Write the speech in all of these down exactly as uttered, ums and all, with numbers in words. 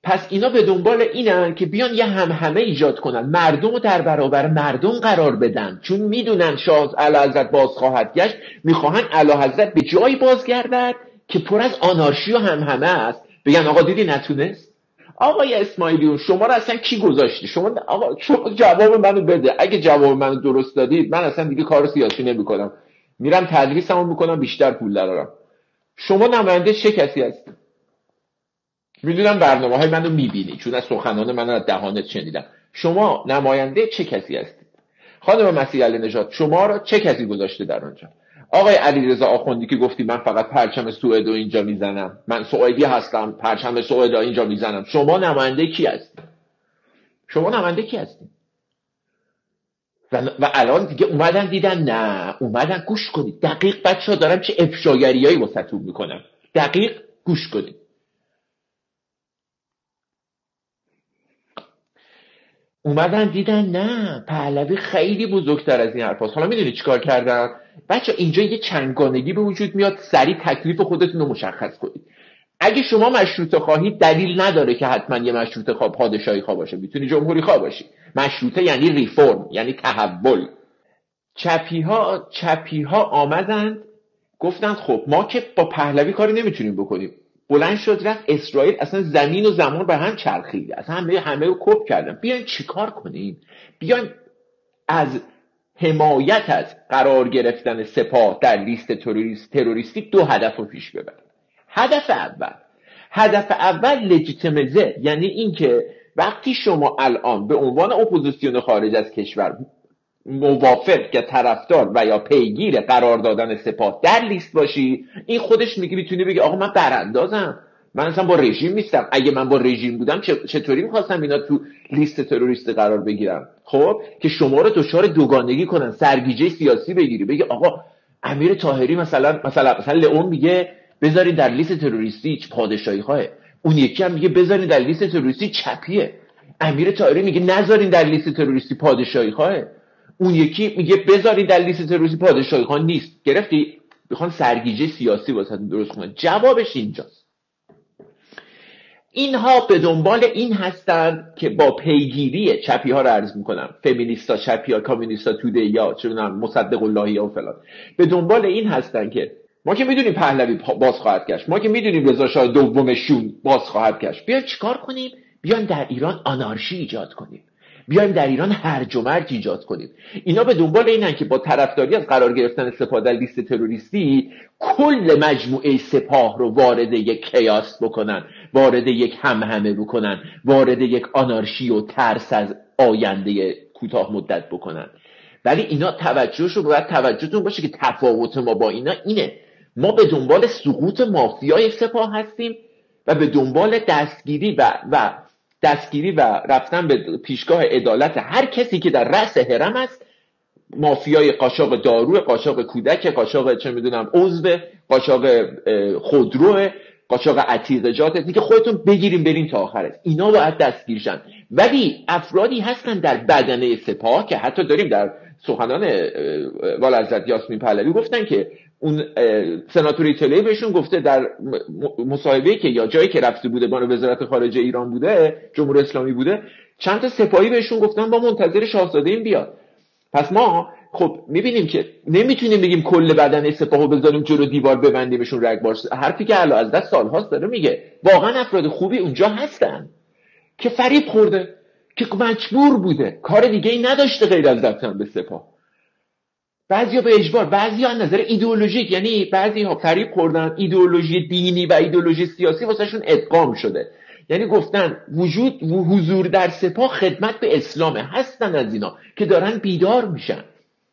پس اینا به دنبال اینن که بیان یه همهمه ایجاد کنن، مردم رو در برابر مردم قرار بدن، چون میدونن شاه اعلیحضرت باز خواهد گشت، میخواهن اعلیحضرت به جایی بازگردد که پر از آنارشی و همهمه است. بگن آقا دیدی نتونست. آقای اسماعیلیون شما رو اصلا کی گذاشتی؟ شما آقا شما جواب منو بده. اگه جواب منو درست دادید من اصلا دیگه کار سیاسی نمیکنم، میرم تدریسمو میکنم، بیشتر پول درارم. شما نماینده چه کسی هستید؟ میدونم برنامه های منو میبینی چون از سخنان من از دهانت شنیدم. شما نماینده چه کسی هستید؟ خانم مسیح علی نژاد شما رو چه کسی گذاشته در اونجا؟ آقای علیرضا آخوندی که گفتی من فقط پرچم سوئد رو اینجا میزنم، من سوئدی هستم، پرچم سوئد رو اینجا میزنم، شما نماینده کی هستی؟ شما نماینده کی هستی؟ و, و الان دیگه اومدن دیدن نه، اومدن گوش کنید دقیق بچه‌ها دارم چه افشاگریایی واسهتون میکنم، دقیق گوش کنید. اومدن دیدن نه پهلوی خیلی بزرگتر از این حرف هست. حالا میدونی چیکار کردن؟ بچه اینجا یه چندگانگی به وجود میاد، سریع تکلیف خودتون رو مشخص کنید. اگه شما مشروطه خواهید دلیل نداره که حتما یه مشروطه خواه پادشاهی خواه باشه، میتونی جمهوری خواه باشی. مشروطه یعنی ریفورم، یعنی تحول. چپی ها چپی ها آمدند گفتند خب ما که با پهلوی کاری نمیتونیم بکنیم. بلند شد رفت اسرائیل، اصلا زمین و زمان به هم چرخید، اصلا همه همه رو کپ کردن. بیاین چیکار کنیم؟ بیاین از حمایت از قرار گرفتن سپاه در لیست تروریست تروریستی دو هدف رو پیش ببریم. هدف اول هدف اول لجیتیمزه، یعنی اینکه وقتی شما الان به عنوان اپوزیسیون خارج از کشور موافق یا طرفدار و یا پیگیر قرار دادن سپاه در لیست باشی، این خودش میگه میتونی بگی آقا من براندازم، من اصلا با رژیم نیستم. اگه من با رژیم بودم چطوری میخواستم اینا تو لیست تروریست قرار بگیرم؟ خب که شما رو دچار دوگانگی کنن، سرگیجه سیاسی بگیری، بگی آقا امیر طاهری مثلا مثلا مثلا لئون میگه بذارین در لیست تروریستی پادشاهی خواه، اون یکی هم میگه بذارین در لیست تروریستی چپیه. امیر طاهری میگه نذارین در لیست تروریستی پادشاهی خواه، اون یکی میگه بذارین در لیست تروریستی پادشاهی خواه نیست. گرفتی؟ میخوان سرگیجه سیاسی واسه درست کنن. جوابش اینجاست. اینها به دنبال این هستند که با پیگیری چپی ها رو عرض میکنم، فمینیستا، چپی ها، کامونیستا، توده یا چونم مصدق اللهی ها و فلان، به دنبال این هستند که ما که میدونیم پهلوی باز خواهد گشت، ما که میدونیم رضا شاه دوم شون باز خواهد گشت، بیاین چیکار کنیم؟ بیاین در ایران آنارشی ایجاد کنیم، بیایم در ایران هرج و مرج ایجاد کنیم. اینا به دنبال اینن که با طرفداری از قرار گرفتن سپاه در لیست تروریستی کل مجموعه سپاه رو وارد یک کیاس بکنن، وارد یک همهمه بکنن، وارد یک آنارشی و ترس از آینده کوتاه مدت بکنن. ولی اینا توجهش رو باید توجهتون باشه که تفاوت ما با اینا اینه، ما به دنبال سقوط مافیای سپاه هستیم و به دنبال دستگیری و و دستگیری و رفتن به پیشگاه عدالت هر کسی که در رأس هرم است، مافیای قاچاق دارو، قاچاق کودک، قاچاق چه میدونم عضو، قاچاق خودرو، قاچاق عتیقجات، دیگه خودتون بگیریم بریم تا آخرش. اینا باید دستگیر شن. ولی افرادی هستن در بدنه سپاه که حتی داریم در سخنان والحضرت یاسمین پهلوی گفتن که اون سناتور ایتالیایی بهشون گفته در مصاحبه‌ای که یا جایی که رفته بوده با وزارت خارجه ایران بوده، جمهوری اسلامی بوده، چند تا سپاهی بهشون گفتن با منتظر شاهزاده این بیاد. پس ما خب میبینیم که نمیتونیم بگیم کل بدنه سپاهو بذاریم جلو دیوار ببندیمشون رگبار. حرفی که اعلی از دست سالهاست داره میگه. واقعا افراد خوبی اونجا هستن که فریب خورده، که مجبور بوده، کار دیگه ای نداشته غیر از رفتن به سپاه. بعضیا به اجبار، بعضیا از نظر ایدئولوژیک، یعنی بعضی‌ها فریب خوردن، ایدئولوژی دینی و ایدئولوژی سیاسی واسهشون ادغام شده، یعنی گفتن وجود و حضور در سپاه خدمت به اسلامه. هستن از اینا که دارن بیدار میشن.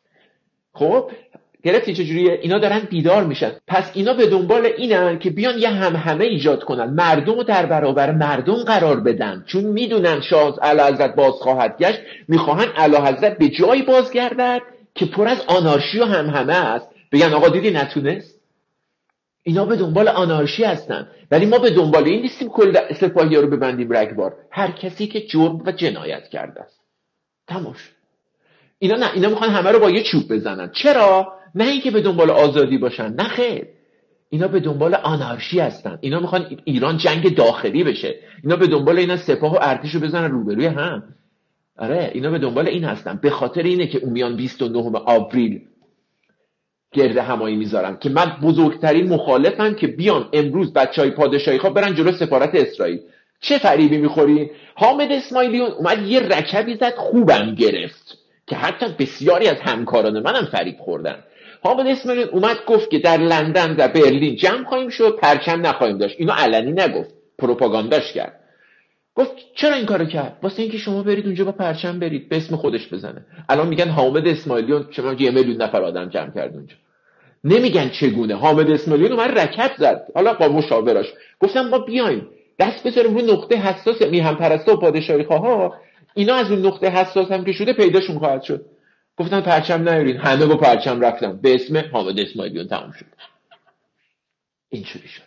خب گرفتی چجوریه؟ اینا دارن بیدار میشن. پس اینا به دنبال اینن که بیان یه همهمه ایجاد کنن، مردم رو در برابر مردم قرار بدن، چون میدونن شاه اعلیحضرت باز خواهد گشت، میخواهن اعلیحضرت به جایی بازگردد که پر از آنارشی و همهمه است. بگن آقا دیدی نتونست. اینا به دنبال آنارشی هستن، ولی ما به دنبال این نیستیم کل سپاهی‌ها رو ببندیم رگبار. هر کسی که جرم و جنایت کرده است تماش. اینا نه، اینا میخوان همه رو با یه چوب بزنن. چرا؟ نه اینکه به دنبال آزادی باشن، نه خیر. اینا به دنبال آنارشی هستن، اینا میخوان ایران جنگ داخلی بشه، اینا به دنبال اینا سپاه و ارتش رو بزنن روبروی هم. آره اینا به دنبال این هستن. به خاطر اینه که اون میان بیست و نهم آوریل گرد همایی میذارن که من بزرگترین مخالفم که بیان امروز بچهای پادشاهی خواه برن جلو سفارت اسرائیل. چه فریبی میخورین؟ حامد اسماعیلیون اومد یه رکبی زد خوبم گرفت که حتی بسیاری از همکاران منم فریب خوردن. حامد اسماعیلیون اومد گفت که در لندن در برلین جمع خواهیم شد، پرچم نخواهیم داشت. اینو علنی نگفت، پروپاگانداش کرد. گفت چرا این کارو کرد؟ واسه اینکه شما برید اونجا با پرچم برید، به اسم خودش بزنه. الان میگن حامد اسماعیلیون شما یه میلیون نفر آدم جمع کرد اونجا. نمیگن چگونه. حامد اسماعیلیون اومد رکب زد، حالا با مشاوراش گفتم ما بیایم دست بذاریم رو نقطه حساس میهم پرستا و پادشاهی خواها، اینا از اون نقطه حساس هم که شده پیداشون خواهد شد. گفتن پرچم نیارین، همه با پرچم رفتن، به اسم حامد اسماعیلیون تمام شد. این شد.